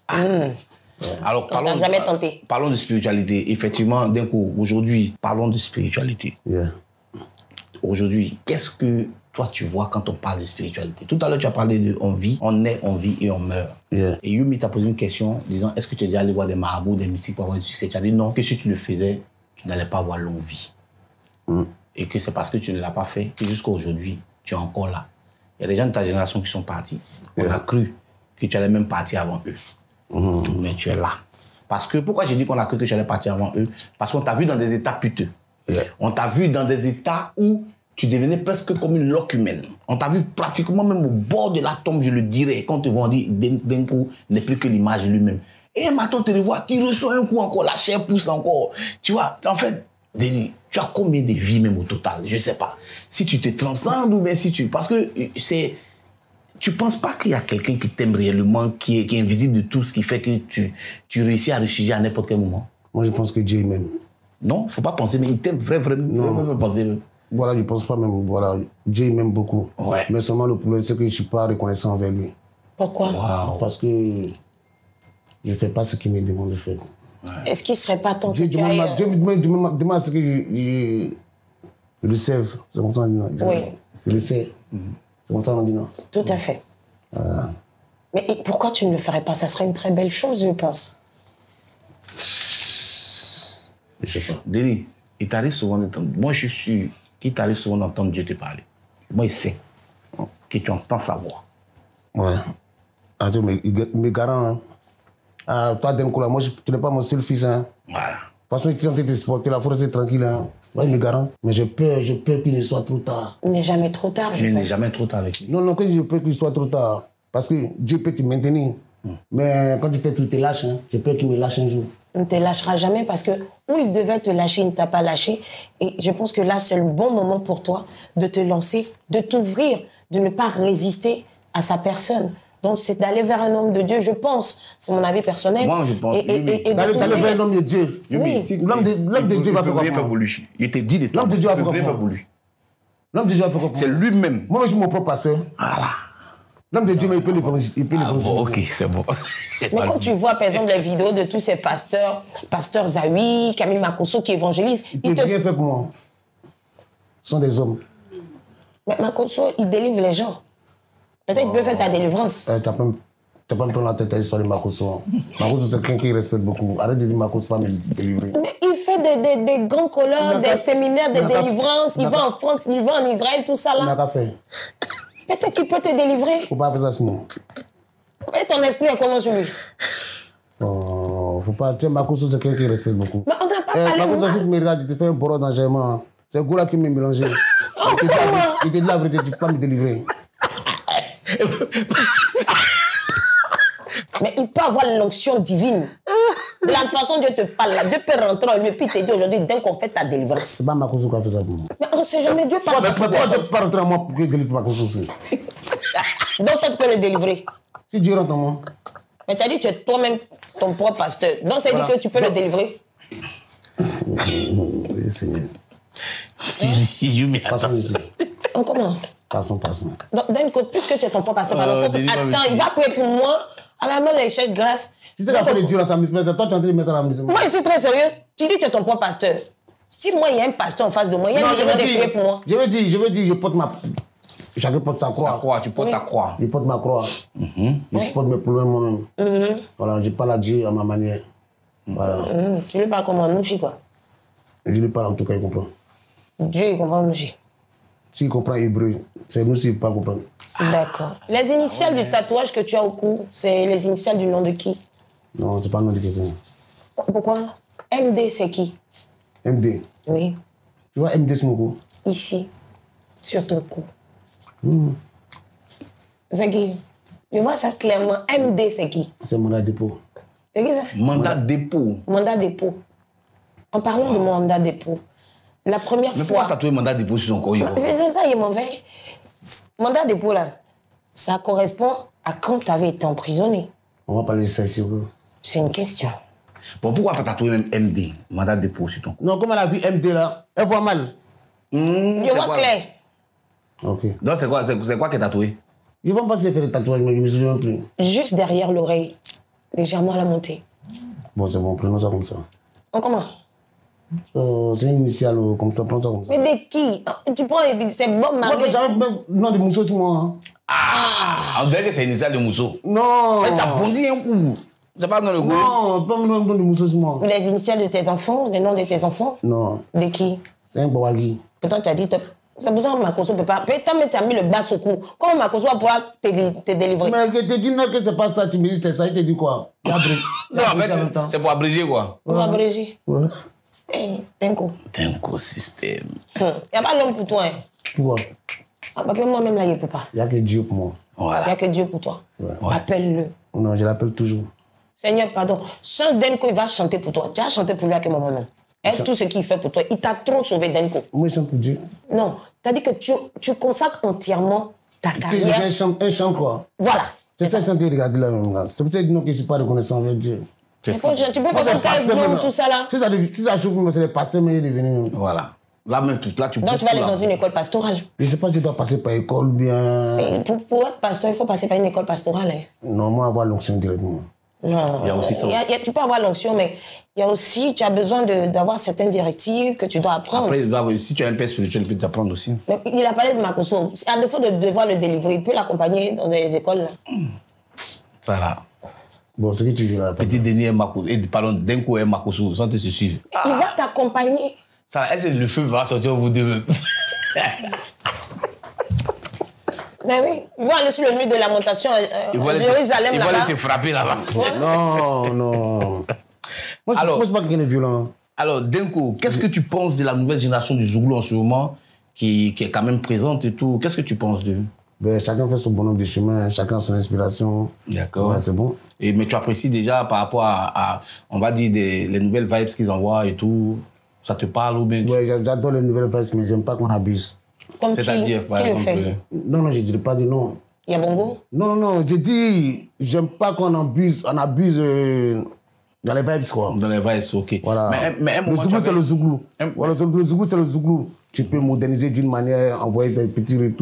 Alors, t'as parlons, jamais tenté. Parlons de spiritualité. Effectivement, d'un coup, aujourd'hui, parlons de spiritualité. Yeah. Aujourd'hui, qu'est-ce que toi tu vois quand on parle de spiritualité? Tout à l'heure, tu as parlé de on vit, on naît, on vit et on meurt. Yeah. Et Yumi t'a posé une question disant est-ce que tu es déjà allé voir des marabouts, des mystiques pour avoir du succès? Tu as dit non, que si tu le faisais, tu n'allais pas avoir longue vie. Mm. Et que c'est parce que tu ne l'as pas fait que jusqu'à aujourd'hui, tu es encore là. Il y a des gens de ta génération qui sont partis. On Yeah. a cru que tu allais même partir avant eux. Mm. Mais tu es là. Parce que, pourquoi j'ai dit qu'on a cru que tu allais partir avant eux? Parce qu'on t'a vu dans des états piteux. Yeah. On t'a vu dans des états où tu devenais presque comme une loque humaine. On t'a vu pratiquement même au bord de la tombe, je le dirais. Quand te vont dire d'un coup, n'est plus que l'image lui-même. Et maintenant, tu le vois, tu reçois un coup encore, la chair pousse encore. Tu vois, en fait, Denis, tu as combien de vies même au total? Je ne sais pas. Si tu te transcendes ou bien si tu... Parce que c'est... Tu ne penses pas qu'il y a quelqu'un qui t'aime réellement, qui est, qui est invisible de tout, ce qui fait que tu, tu réussis à réfugier à n'importe quel moment? Moi, je pense que Dieu m'aime. Non, il ne faut pas penser, mais il t'aime vraiment, vraiment, vraiment penser. Voilà, je ne pense pas même. Voilà, Dieu m'aime beaucoup. Ouais. Mais seulement le problème, c'est que je ne suis pas reconnaissant envers lui. Pourquoi? Wow. Parce que je ne fais pas ce qu'il me demande de faire. Est-ce qu'il ne serait pas temps que Dieu tu demande, ailles... ma- Dieu me demande- demande demande à ce que je, je, je le serve. C'est comme ça qu'on dit non. Je, Oui. je le sais. C'est comme ça qu'on dit non. Tout à fait. Mais et pourquoi tu ne le ferais pas? Ça serait une très belle chose, je pense. Je ne sais pas. Denis, il t'arrive souvent d'entendre... Moi, je suis sûr qu'il t'arrive souvent d'entendre Dieu te parler. Moi, il sait que tu entends sa voix. Ouais. Ah, Dieu, mais il me garant. Hein. Ah, toi, Denko, là, moi, je- tu n'es pas mon seul fils. Hein. Voilà. De toute façon, tu es en train de te supporter, la force est tranquille. Hein. Ouais, il me garant. Mais j'ai peur, j'ai peur qu'il ne soit trop tard. Il n'est jamais trop tard, je Je n'ai pense. jamais trop tard avec lui. Non, non, quand j'ai peur qu'il soit trop tard. Parce que Dieu peut te maintenir. Mais quand tu fais tout, tu te lâches. Hein. J'ai peur qu'il me lâche un jour. Il ne te lâchera jamais parce que où il devait te lâcher, il ne t'a pas lâché. Et je pense que là, c'est le bon moment pour toi de te lancer, de t'ouvrir, de ne pas résister à sa personne. Donc, c'est d'aller vers un homme de Dieu, je pense. C'est mon avis personnel. Moi, je pense, Et, et, oui, et, et de D'aller d'aller t'ouvrir- vers l'homme de Dieu. Oui. Si- L'homme de, l'homme de il Dieu peut- va il faire peut rien comment? pour lui. Il te dit de toi. L'homme de Dieu va il peut faire rien comment? faire pour lui. L'homme de Dieu va faire comment? C'est lui-même. Moi, je suis mon propre pasteur. Voilà. L'homme de Dieu, mais il peut l'évangéliser. Il peut Ah l'évangéliser. bon, ok, c'est bon. Mais quand tu vois, par exemple, les vidéos de tous ces pasteurs, pasteur Zawi, Camille Makosso qui évangélisent, Il ils peut te... rien faire pour moi. Ce sont des hommes. Mais Makosso, il délivre les gens. Peut-être qu'il peut faire ta délivrance. Euh, T'as pas t'as pas me prendre la tête à l'histoire de Makosso. Makosso, c'est quelqu'un qui respecte beaucoup. Arrête de dire Makosso va me délivrer. Mais il fait des, des, des grands colloques, Il des n'a séminaires de il n'a qu'à- délivrance. il Il n'a va qu'à- en France, il va en Israël, tout ça Il n'a là. qu'à faire. Peut-être qu'il peut te délivrer. Faut pas faire ça ce moment. Mais ton esprit est comment sur lui? Oh, faut pas. Tu sais, Makosso, c'est quelqu'un qui respecte beaucoup. Mais on n'a pas Eh, parlé Makosso, de si moi. tu me regardes, tu te fais un borot d'enjaillement. C'est Goula qui m'a mélangé. Il te dit la vérité- il te dit la vérité, tu peux pas me délivrer. Mais il peut avoir l'onction divine. De la façon dont Dieu te parle là, Dieu peut rentrer en lui et puis te dire aujourd'hui, dès qu'on fait ta délivrance. C'est pas Makosso qui a fait ça pour moi. Mais on ne sait jamais, Dieu parle. Mais pourquoi tu ne peux pas rentrer en moi pour qu'il délivre Makosso aussi? Donc toi, tu peux le délivrer. Si Dieu rentre en moi. Mais tu as dit que tu es toi-même ton propre pasteur. Donc ça veut Voilà. dire que tu peux le délivrer. Oui, Seigneur. Yumi, attends. Passons ici. Oh, comment? Passons, passons. Donc d'un côté, puisque tu es ton propre pasteur, Euh, alors, faut- délivre-moi, attends, monsieur. il va prier pour moi. À la main, il cherche grâce. Si c'est la fois de Dieu dans sa mission, toi tu es en train de mettre ça dans la mission. Moi, je suis très sérieuse. Tu dis que tu es ton propre pasteur. Si moi, il y a un pasteur en face de moi, il y a Non, un je demande veux de prier dire, pour moi. je veux dire, je veux dire, je porte ma. Chacun porte sa croix. Ta croix, tu portes Oui. ta croix. Je porte ma croix. Je supporte mes problèmes moi-même. Voilà, je parle à Dieu à ma manière. Voilà. Hum, tu lui parles comme un nouchi, quoi. Et je lui parle en tout cas, il comprend. Dieu, il comprend nouchi. S'il comprend hébreu, c'est nous s'il ne peut pas comprendre. D'accord. Les initiales du tatouage que tu as au cou, c'est les initiales du nom de qui? Non, c'est pas le nom de quelqu'un. Pourquoi? M D, c'est qui? M D. Oui. Tu vois M D sur mon cou? Ici, sur ton cou. C'est qui? Je vois ça clairement. M D, c'est qui? C'est mon dépôt. C'est qui ça? Mandat de dépôt. Mandat dépôt. En parlant de mandat dépôt, la première Mais pourquoi fois... t'as trouvé mandat de dépôt sur son corps? Yves? C'est c'est ça, il est mauvais. Mandat dépôt, là, ça correspond à quand tu avais été emprisonné. On va parler de ça ici. C'est une question. Bon, pourquoi pas t'as trouvé même M D, mandat de dépôt sur ton corps? Non, comme elle a vu M D là, elle voit mal. Mmh, Je c'est vois quoi? clair. Ok. Donc c'est quoi, c'est c'est quoi que t'as trouvé? Je ne vais pas se faire des tatouages, mais je ne me souviens plus. Juste derrière l'oreille, légèrement à la montée. Bon, c'est bon, prenons ça comme ça. On comment? Euh, c'est une initiale euh, comme ça, prends ça comme ça. Mais de qui? Tu prends les... C'est Bob Moi, Marley. j'avais même le nom de Mousso sur moi. Hein. Ah, on dirait que c'est l'initiale de Mousso. Non. Mais t'as bondi un coup. C'est pas dans le goût. Non, pas le nom de Mousso sur moi. Les initiales de tes enfants, les noms de tes enfants. Non, De qui? c'est un Bawagi. Pourtant, tu as dit... te- C'est pour ça que Makosso ne peut pas... Peut-être que tu as mis le bas au cou. Comment Makosso va pouvoir te, te délivrer? Mais je te dis non que c'est pas ça, tu me dis c'est ça, il te dit quoi? Il a bré- il Non, a en bré- en même fait, temps. c'est pour abréger quoi. On va abréger. Ouais. Hey, Tenko. T'es un écosystème. Il n'y a pas l'homme pour toi. Hein. Tu vois, Ah, bah, moi-même, là, je ne peux pas. il n'y a que Dieu pour moi. Il n'y Voilà. a que Dieu pour toi. Ouais. Appelle-le. Non, je l'appelle toujours. Seigneur, pardon. Chante Denko, il va chanter pour toi. Tu as chanté pour lui à quel moment même? Et tout ce qu'il fait pour toi. Il t'a trop sauvé, Denko. Moi, je chante pour Dieu. Non, tu as dit que tu, tu consacres entièrement ta Puis carrière. j'ai un chant, un chant quoi. Voilà. C'est ça, chanter, regarder là même là. C'est peut-être non que je ne suis pas reconnaissant avec Dieu. Il faut- tu peux Moi, faire c'est ton pasteur thèse, maintenant. tout ça là. Si ça, dev- si ça chauffe, moi, c'est les pasteurs, mais devenir. Voilà. Là même, tout, là tu Donc peux tu vas tout, aller là. dans une école pastorale. Je ne sais pas si je dois passer par école ou bien. Et pour, pour être pasteur, il faut passer par une école pastorale. Hein. Non, moi, avoir l'onction directement. Non. Il y a aussi ça Il y a- aussi. il y a- tu peux avoir l'onction, mais il y a aussi, tu as besoin de- d'avoir certaines directives que tu dois apprendre. Après, il doit- si tu as un père spirituel, il peut t'apprendre aussi. Mais il a parlé de Makosso. À défaut de devoir le délivrer, il peut l'accompagner dans les écoles. Là. Ça là. Bon, c'est que tu veux là. Petit Denis et Makoso. Et pardon, d'un coup et Makoso, sans te se suivre. Il va t'accompagner. Ça là, est-ce que le feu va sortir au bout de. Mais oui, ils vont aller sur le mur de lamentation euh, Ils vont à aller se- Jérusalem ils vont aller là-bas. se frapper là-bas. Non, non. Moi, je Alors- ne suis pas quelqu'un de violent. Alors, Denko, qu'est-ce que tu penses de la nouvelle génération du Zoulou en ce moment, qui, qui est quand même présente et tout? Qu'est-ce que tu penses d'eux? Ben, chacun fait son bonhomme de chemin, chacun a son inspiration. D'accord. Ouais, c'est bon. Et, mais tu apprécies déjà par rapport à, à, on va dire, des, les nouvelles vibes qu'ils envoient et tout? Ça te parle ou bien? tu- Ouais, j'adore les nouvelles phases, mais j'aime pas qu'on abuse. Comme qui, C'est-à-dire, par qui le exemple, fait. Non, non, je ne dirais pas de non. Il y a Bongo. Non, non, non, je dis, j'aime pas qu'on abuse, on abuse euh, dans les vibes, quoi. dans les vibes, ok. Voilà. Mais, mais un le moment, tu zouglou, avais- c'est le zouglou. Un- Voilà, le zouglou, c'est le zouglou. Tu peux moderniser d'une manière, envoyer des petites retouches.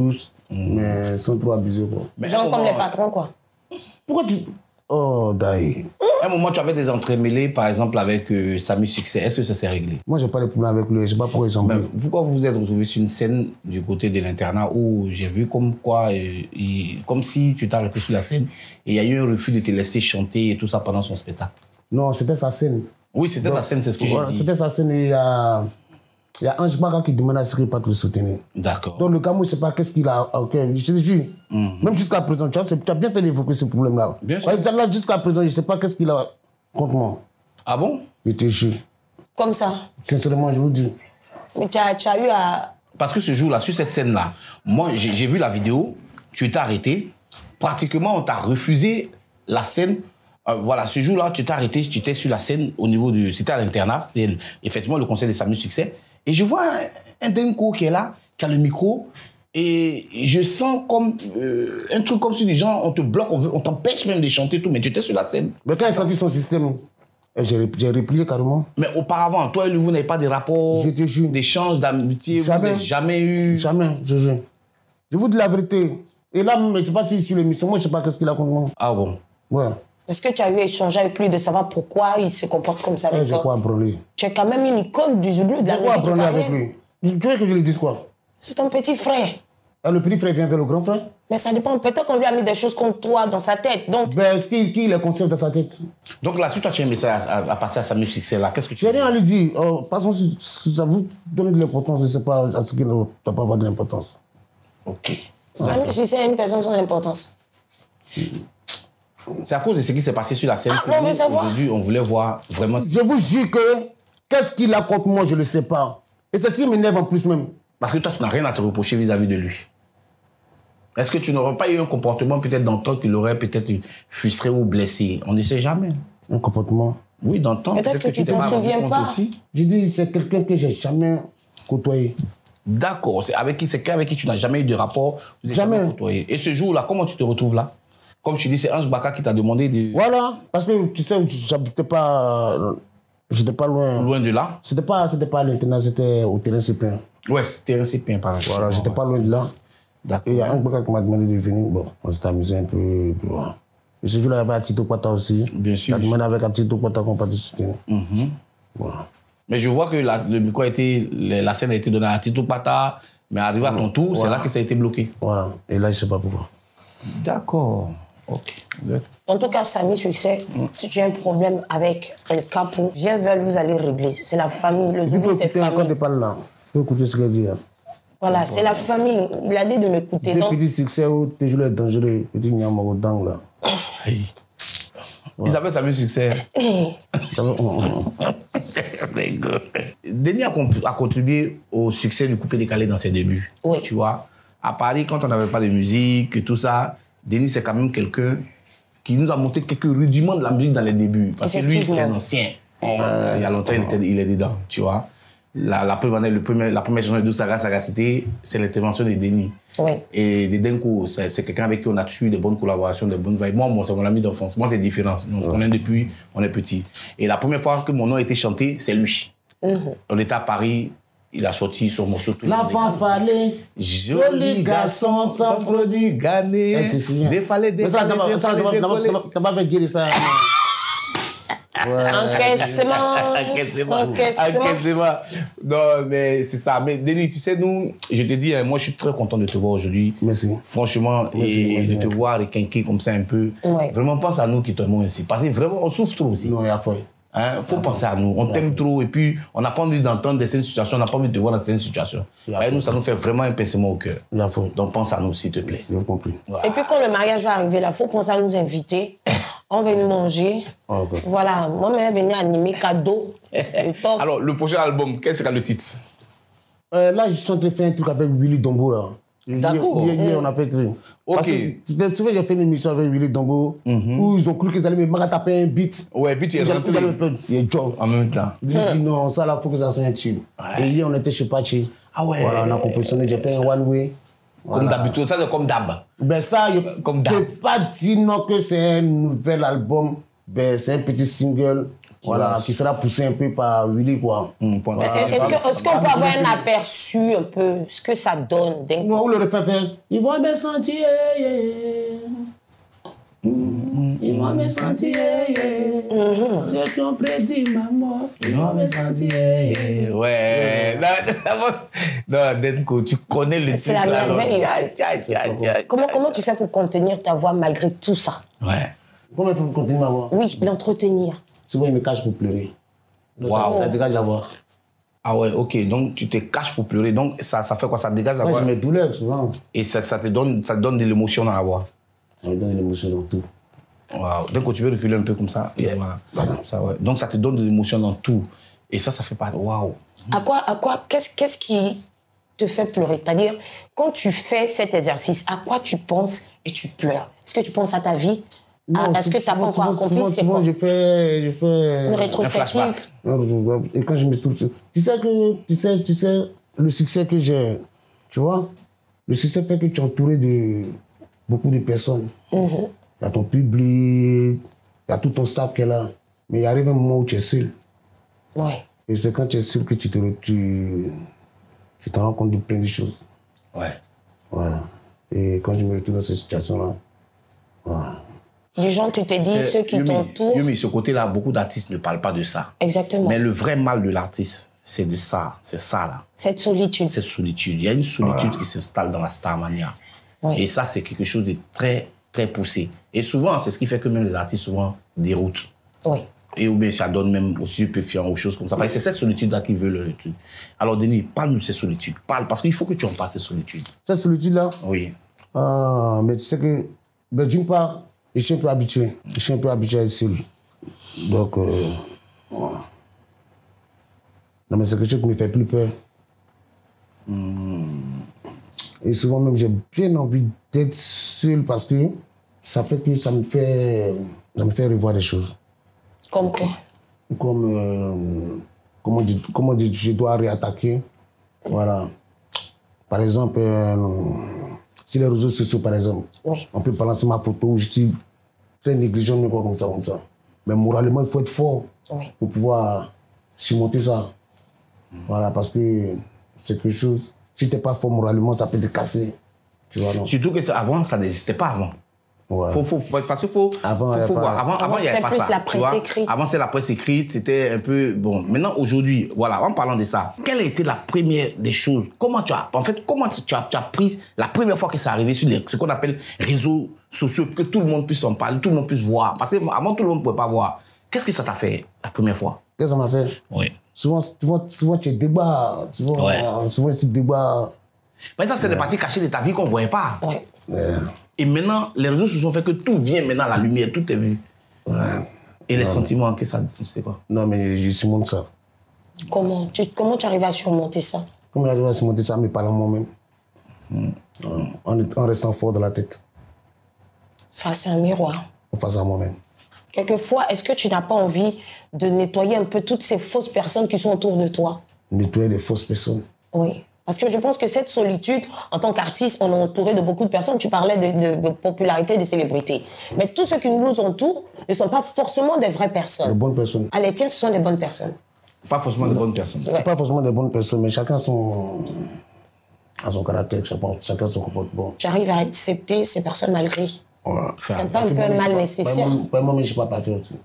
Mm. Mais sans trop abuser, quoi. Mais genre comme les patrons, quoi. Pourquoi tu... Oh, Daï. À un moment, tu avais des entremêlés, par exemple, avec euh, Samy Succès. Est-ce que ça s'est réglé? Moi, j'ai pas de problème avec lui. Je sais pas pourquoi ils sont Mais pourquoi vous vous êtes retrouvé sur une scène du côté de l'internat où j'ai vu comme quoi, euh, il, comme si tu t'es arrêté sur la scène et il y a eu un refus de te laisser chanter et tout ça pendant son spectacle? Non, c'était sa scène. Oui, c'était sa scène, c'est ce que voilà, j'ai dit. C'était sa scène. Il y a, il y a Ange Baga qui demande à ce qu'il ne pas te le soutenir. D'accord. Donc le Cameroun, je ne sais pas qu'est-ce qu'il a. Okay, je te jure. Mm-hmm. Même jusqu'à présent, tu, vois, tu as bien fait d'évoquer ce problème-là. Bien sûr. Ouais, là, jusqu'à présent, je ne sais pas qu'est-ce qu'il a contre moi. Ah bon? Je te jure. Comme ça? Sincèrement, je vous dis. Mais tu as, tu as eu à... Parce que ce jour-là, sur cette scène-là, moi, j'ai vu la vidéo, tu étais arrêté. Pratiquement, on t'a refusé la scène. Euh, voilà, ce jour-là, tu t'es arrêté, tu étais sur la scène au niveau du... C'était à l'internat, c'était effectivement le conseil de Samy Succès. Et je vois un, un Denko qui est là, qui a le micro. Et je sens comme euh, un truc comme si les gens, on te bloque, on, on t'empêche même de chanter tout, mais tu étais sur la scène. Mais quand il a senti son système, j'ai replié carrément. Mais auparavant, toi et lui, vous n'avez pas de rapports, d'échanges, d'amitié, vous n'avez jamais eu... Jamais, je jure. Je vous dis la vérité. Et là, je ne sais pas s'il est sur l'émission, moi je ne sais pas qu'est-ce qu'il a contre moi. Ah bon? Ouais. Est-ce que tu as eu échangé avec lui de savoir pourquoi il se comporte comme ça avec toi? J'ai quoi à branler. Tu es quand même une icône du Zouglou, de la musique. J'ai quoi à branler avec lui? Tu veux que je lui dise quoi? C'est ton petit frère. Ah, le petit frère vient vers le grand frère? Mais ça dépend. Peut-être qu'on lui a mis des choses contre toi dans sa tête. Donc... Ben, est-ce qu'il qu est conscient dans sa tête? Donc là, si toi tu as un message à, à, à passer à Samy Succès, là, qu'est-ce que tu J'ai rien à lui dire. Oh, passons, si ça vous donne de l'importance, je ne sais pas à ce qu'il ne doit pas avoir de l'importance. Ok. Samy Succès est une personne sans importance. C'est à cause de ce qui s'est passé sur la scène ah, que nous, aujourd'hui, on voulait voir vraiment... Je vous jure que qu'est-ce qu'il a contre moi, je ne le sais pas. Et c'est ce qui m'énerve en plus même. Parce que toi, tu n'as rien à te reprocher vis-à-vis -vis de lui. Est-ce que tu n'aurais pas eu un comportement peut-être d'antan qui l'aurait peut-être frustré ou blessé? On ne sait jamais. Un comportement? Oui, d'antan. Peut-être peut que, que tu ne t'en souviens pas. Aussi. Je dis, c'est quelqu'un que je n'ai jamais côtoyé. D'accord. C'est avec qui, c'est avec qui tu n'as jamais eu de rapport? Jamais. jamais côtoyé. Et ce jour-là, comment tu te retrouves là? Comme tu dis, c'est Ange Baka qui t'a demandé de... Voilà, parce que tu sais, j'habitais pas... J'étais pas loin. Loin de là? C'était pas, c'était pas à l'internat, c'était au terrain Cépin. Ouais, c'était terrain Cépin, par exemple. Voilà, j'étais ouais. pas loin de là. D'accord. Et il y a un Baka qui m'a demandé de venir. Bon, on s'est amusé un peu. Et puis voilà. Et ce jour-là, il y avait Atito Kwata aussi. Bien sûr. Il a demandé avec Atito Kwata qu'on parte soutenir. Mm-hmm. Voilà. Mais je vois que la, le micro a été... La scène a été donnée à Atito Kwata, mais arrivé à ton tour, voilà. C'est là que ça a été bloqué. Voilà. Et là, je ne sais pas pourquoi. D'accord. Ok. En tout cas, Samy Succès, mm. si tu as un problème avec El Capo, viens vers lui, vous allez régler. C'est la famille, le Zoulou, c'est famille. Encore de parler là. Il faut écouter ce qu'il dit. Voilà, c'est la famille. Il a dit de m'écouter. Dès qu'il dit succès, tu es toujours dangereux. Petit nyama au dang là. Hey. Ils appellent Samy Succès. Denis a, a contribué au succès du coupé décalé dans ses débuts. Oui. Tu vois, à Paris, quand on n'avait pas de musique et tout ça, Denis, c'est quand même quelqu'un qui nous a montré quelques rudiments de la musique dans les débuts. Parce que lui, c'est un ancien. Euh, il y a longtemps, il, était, il est dedans, tu vois. La, la, première, le premier, la première chanson de Dousaga Sagacité, c'est l'intervention de Denis. Oui. Et de Denko, c'est quelqu'un avec qui on a toujours eu des bonnes collaborations, des bonnes vibes. Moi, moi c'est mon ami d'enfance. Moi, c'est différent. On se connaît depuis, on est petit. Et la première fois que mon nom a été chanté, c'est lui. Mm-hmm. On était à Paris. Il a sorti son morceau. L'enfant fallait, joli garçon sans produit gagné. Des fallait, des fallait. T'as pas fait guérir ça. Encaissement. Encaissement. Non, mais c'est ça. Mais Denis, tu sais, nous, je te dis, moi, je suis très content de te voir aujourd'hui. Merci. Franchement, merci, et merci, de te merci. voir requinquer comme ça un peu. Ouais. Vraiment, pense à nous qui t'aimons aussi. Parce que vraiment, on souffre trop aussi. Non, il y a foi. Il hein, faut penser à nous. On t'aime trop et puis on n'a pas envie d'entendre certaines situations, on n'a pas envie de te voir dans certaines situations. Et nous, ça nous fait vraiment un pincement au cœur. Donc pense à nous, s'il te plaît. J'ai compris. Voilà. Et puis quand le mariage va arriver, là, il faut penser à nous inviter. On va nous manger. Oh, okay. Voilà, moi-même, je vais venir animer cadeau. Alors, le prochain album, quel sera le titre? euh, Là, je suis en train de faire un truc avec Willy Dombo. Là. D'accord. Hier, hier, on a fait un truc. Ok. Tu te souviens, j'ai fait une émission avec Willy Dombo mm-hmm. où ils ont cru qu'ils allaient me taper un beat. Ouais, beat, il y a John. En même temps. Il a dit non, ça là, il faut que ça soit un tube. Ouais. Et hier, on était chez Pachi. Ah ouais. Voilà, on a confectionné, j'ai fait un one way. Comme voilà. D'habitude, ça c'est comme d'hab. Ben ça, je ne peux pas dire non que c'est un nouvel album. Ben c'est un petit single. voilà, vois, qui sera poussé un peu par Willy, quoi. Hum, point. Voilà. Est-ce que- est-ce qu'on peut avoir un aperçu un peu, ce que ça donne d'un Moi, où le refrain fait, ils vont me sentir, yeah, yeah. Ils vont me sentir, yeah, yeah. Ceux qui ont prédit ma mort, ils vont me sentir, yeah, yeah. Ouais. Non, non, Denko, tu connais le C'est truc la là. non. merveille, en Aïe, fait. aïe, aïe, aïe. Comment, comment tu fais pour contenir ta voix malgré tout ça? Ouais. Comment il faut continuer ma voix? Oui, l'entretenir. Souvent, il me cache pour pleurer. Donc, Wow. ça, ça dégage la voix. Ah ouais, ok. Donc tu te caches pour pleurer. Donc ça, ça fait quoi? Ça dégage la Moi, voix. j'ai mes douleurs, souvent. Et ça, ça te donne, ça te donne de l'émotion dans la voix. Ça me donne de l'émotion dans tout. Wow. Donc tu veux reculer un peu comme ça. Yeah. Voilà. Voilà. Ça, ouais. Donc ça te donne de l'émotion dans tout. Et ça, ça fait pas. Waouh. À quoi, à quoi, qu'est-ce, qu'est-ce qui te fait pleurer? C'est-à-dire, quand tu fais cet exercice, à quoi tu penses et tu pleures? Est-ce que tu penses à ta vie? Non, à, est-ce que tu n'as pas souvent, encore souvent, accompli? souvent, C'est souvent, quoi? je fais, je fais Une Un rétrospective? flashback. Non, et quand je me trouve... Tu sais que, tu sais, tu sais, le succès que j'ai, tu vois, le succès fait que tu es entouré de beaucoup de personnes. Il y a ton public, il y a tout ton staff qui est là. Mais il arrive un moment où tu es seul. Oui. Et c'est quand tu es seul que tu te, tu, tu te rends compte de plein de choses. Ouais. Voilà. Et quand je me retrouve dans cette situation-là, voilà. Les gens, tu te dis, ceux qui Yumi, t'entourent. Yumi, ce côté-là, beaucoup d'artistes ne parlent pas de ça. Exactement. Mais le vrai mal de l'artiste, c'est de ça. C'est ça, là. Cette solitude. Cette solitude. Il y a une solitude qui s'installe dans la Starmania. Oui. Et ça, c'est quelque chose de très, très poussé. Et souvent, c'est ce qui fait que même les artistes, souvent, déroutent. Oui. Et ou bien ça donne même aussi stupéfiant ou choses comme ça. Parce que c'est cette solitude-là qui veut le truc. Alors, Denis, parle-nous de cette solitude. Parle, parce qu'il faut que tu en parles, cette solitude. Cette solitude-là, Oui. ah, mais tu sais que, ben, d'une part, je suis un peu habitué. Je suis un peu habitué à être seul. Donc, euh, voilà. Non, mais c'est quelque chose qui me fait plus peur. Mm. Et souvent même, j'ai bien envie d'être seul parce que ça fait que ça me fait, ça me fait revoir des choses. Comme quoi? Comme, euh, comment dire, comment dire, je dois réattaquer. Voilà. Par exemple, euh, sur les réseaux sociaux, par exemple, Oui. on peut balancer ma photo où je suis très négligent, mais quoi, comme ça, comme ça. Mais moralement, il faut être fort Oui. pour pouvoir surmonter ça. Voilà, parce que c'est quelque chose, si tu n'es pas fort moralement, ça peut te casser. Tu vois, non? Surtout que ça- avant, ça n'existait pas avant. Ouais. Faut, faut, faut- parce qu'il faut, Avant, faut, il y a faut pas- voir. Avant, Avant, avant, il n'y avait c'était pas plus ça. la tu presse vois. écrite. Avant, c'est la presse écrite, c'était un peu... Bon, maintenant, aujourd'hui, voilà, en parlant de ça, quelle a été la première des choses? Comment tu as... En fait, comment tu as, tu as pris la première fois que ça arrivé sur les, ce qu'on appelle réseaux sociaux, que tout le monde puisse en parler, tout le monde puisse voir? Parce qu'avant, tout le monde ne pouvait pas voir. Qu'est-ce que ça t'a fait la première fois? Qu'est-ce que ça m'a fait? Oui. Souvent, souvent, souvent tu es débat. Tu vois, Ouais. souvent, tu débats. Mais ça, c'est des parties cachées de ta vie qu'on ne voyait pas. Oui. Euh, Et maintenant, les réseaux sociaux font que tout vient maintenant à la lumière, tout est vu. ouais. Et les sentiments, que ça, c'est quoi? Non, mais je surmonte ça. Comment tu, comment tu arrives à surmonter ça? Comment j'arrive à surmonter ça, mais parlant moi-même. En, en restant fort de la tête, Face à un miroir. face à moi-même. Quelquefois, est-ce que tu n'as pas envie de nettoyer un peu toutes ces fausses personnes qui sont autour de toi? Nettoyer les fausses personnes. Oui. Parce que je pense que cette solitude, en tant qu'artiste, on est entouré de beaucoup de personnes. Tu parlais de, de, de popularité, de célébrités. Mais tous ceux qui nous entourent ne sont pas forcément des vraies Les personnes. bonnes personnes. Ah, les tiens, ce sont des bonnes personnes. Pas forcément de bonnes personnes. Ouais. C'est pas forcément des bonnes personnes, mais chacun a son, a son caractère, chacun, chacun son comportement. Tu arrives à accepter ces personnes malgré. Voilà. C'est pas un peu mal nécessaire. Pas moi, mais je ne suis pas parfait aussi.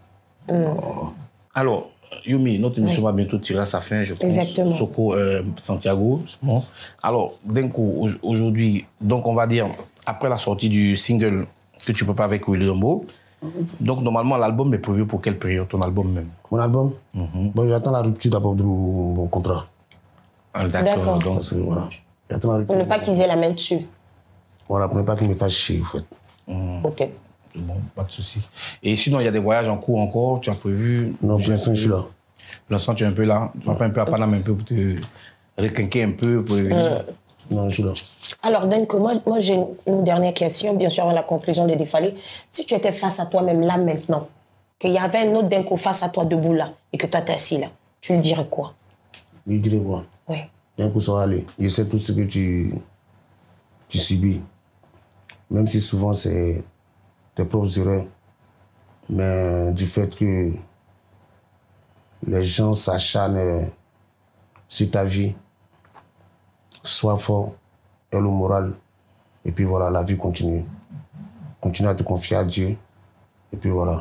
Alors, Yumi, notre émission va bientôt tirer à sa fin, je pense. Exactement. Soko euh, Santiago. Bon. Alors, d'un coup, au- aujourd'hui, donc on va dire, après la sortie du single que tu peux pas avec Willy Dombo, donc normalement l'album est prévu pour quelle période, ton album même? Mon album, bon, j'attends la rupture d'abord de mon, mon contrat. Ah, D'accord. D'accord. Donc, Parce que, voilà. J'attends la rupture. Pour ne pas qu'ils aient la main dessus. Voilà, pour ne pas qu'il me fasse chier, en fait. Ok. bon, pas de souci. Et sinon, il y a des voyages en cours encore, tu as prévu? Non, pour l'instant, je suis là. Pour l'instant, tu es un peu là. Tu vas pas un peu à Paname un peu pour te requinquer un peu. Pour... Non, je suis là. Alors, Denko, moi, moi j'ai une dernière question, bien sûr, avant la conclusion de Défalé. Si tu étais face à toi-même là, maintenant, qu'il y avait un autre Denko face à toi debout là, et que toi, t'es assis là, tu lui dirais quoi? Il dirait quoi? Oui. D'un coup, ça va aller. Je sais tout ce que tu, tu subis. Même si souvent, c'est tes propres erreurs. Mais du fait que les gens s'acharnent sur ta vie. Sois fort, aie le moral. Et puis voilà, la vie continue. Continue à te confier à Dieu. Et puis voilà.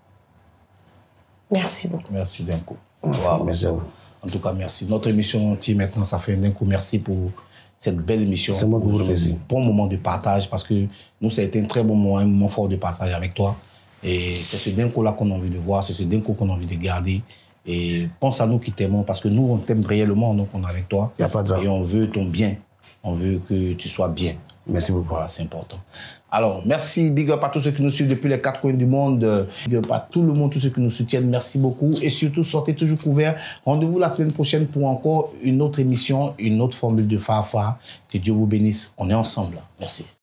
Merci beaucoup. Merci Denko. Wow. Merci à vous. En tout cas, merci. Notre émission tire maintenant, ça fait Denko. Merci pour cette belle émission. C'est moi qui vous remercie. Un bon moment de partage parce que nous, ça a été un très bon moment, un moment fort de partage avec toi. Et c'est ce Denko-là qu'on a envie de voir, c'est ce Denko qu'on a envie de garder. Et pense à nous qui t'aimons parce que nous, on t'aime réellement, donc on est avec toi. Il n'y a pas de drame. Et on veut ton bien. On veut que tu sois bien. Merci beaucoup. Voilà, c'est important. Alors, merci, big up à tous ceux qui nous suivent depuis les quatre coins du monde. Big up à tout le monde, tous ceux qui nous soutiennent. Merci beaucoup. Et surtout, sortez toujours couverts. Rendez-vous la semaine prochaine pour encore une autre émission, une autre formule de Farfar. Que Dieu vous bénisse. On est ensemble. Merci.